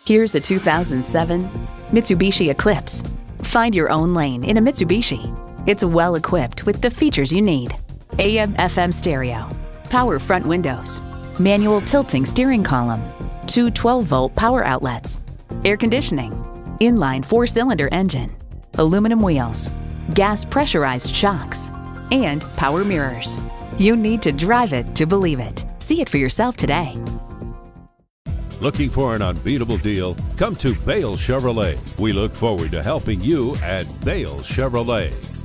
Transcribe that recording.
Here's a 2007 Mitsubishi Eclipse. Find your own lane in a Mitsubishi. It's well equipped with the features you need: AM/FM stereo, power front windows, manual tilting steering column, two 12-volt power outlets, air conditioning, inline 4-cylinder engine, aluminum wheels, gas pressurized shocks, and power mirrors. You need to drive it to believe it. See it for yourself today. Looking for an unbeatable deal? Come to Bale Chevrolet. We look forward to helping you at Bale Chevrolet.